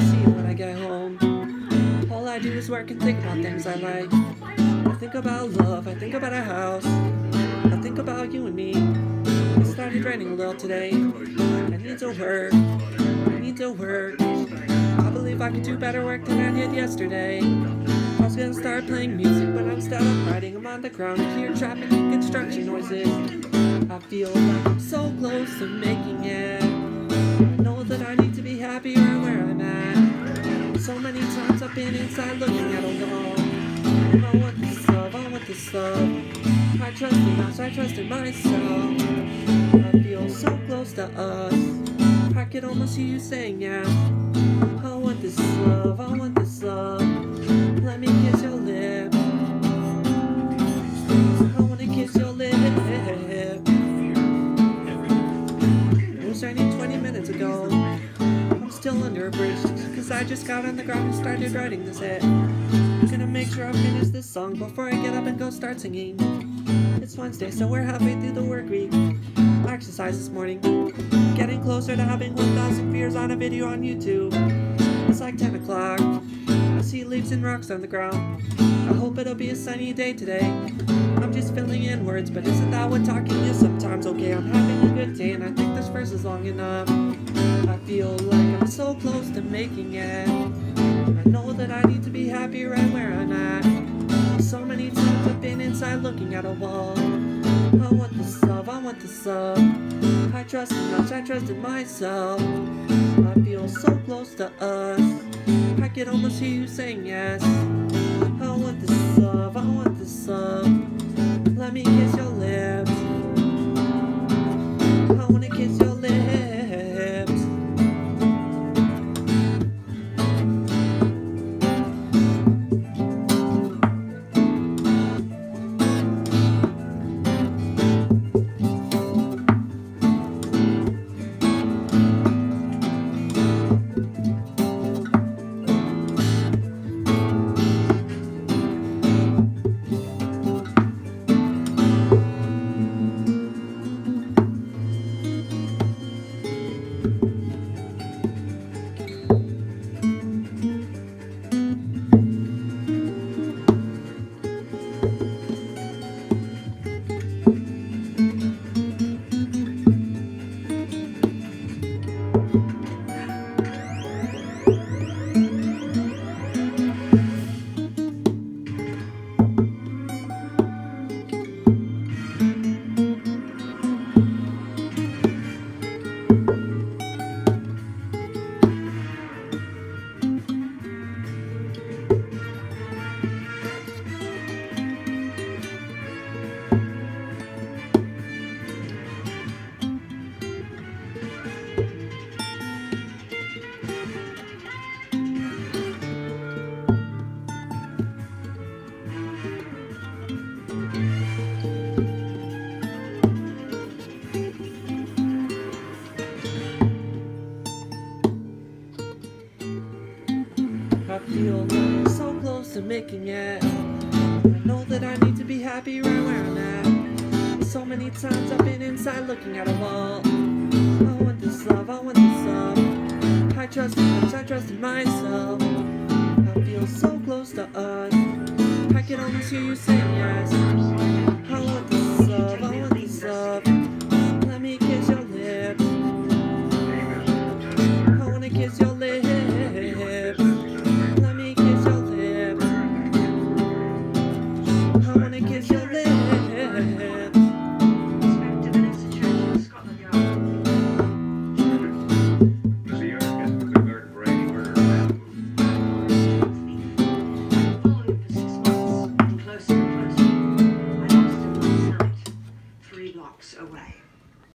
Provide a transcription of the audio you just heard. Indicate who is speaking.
Speaker 1: see you when I get home. All I do is work and think about things I like. I think about love, I think about a house, I think about you and me. It started raining a little today. I need to work, I need to work. I believe I could do better work than I did yesterday. I was gonna start playing music, but instead I'm writing. I'm on the ground and hear traffic and construction noises. I feel like I'm so close to making it. I know that I need to be happy right where I'm at. So many times I've been inside looking at a wall. And I want this love, I want this love. I trust in us, I trust in myself. I feel so close to us. I could almost hear you saying yes. I want this love, I want this love. Let me kiss your lips. I wanna kiss your lips. It was raining 20 minutes ago. I'm still under a bridge, cause I just got on the ground and started writing this hit. I'm gonna make sure I finish this song before I get up and go start singing. It's Wednesday, so we're halfway through the work week. I exercised this morning, getting closer to having 1,000 views on a video on YouTube. It's like 10 o'clock. I see leaves and rocks on the ground. I hope it'll be a sunny day today. I'm just filling in words, but isn't that what talking is sometimes? Okay, I'm having a good day, and I think this verse is long enough. I feel like I'm so close to making it. I know that I need to be happy right where I'm at. So many times I've been inside looking at a wall. I want this love, I want this love. I trust in us, I trust in myself. I feel so close to us. I could almost hear you saying yes. I want this love, I want this love. Let me kiss your lips. I wanna kiss your lips. I feel like so close to making it. I know that I need to be happy right where I'm at. So many times I've been inside looking at a wall. I want this love, I want this love. I trust in us, I trust in myself. I feel so close to us. I can almost hear you saying yes.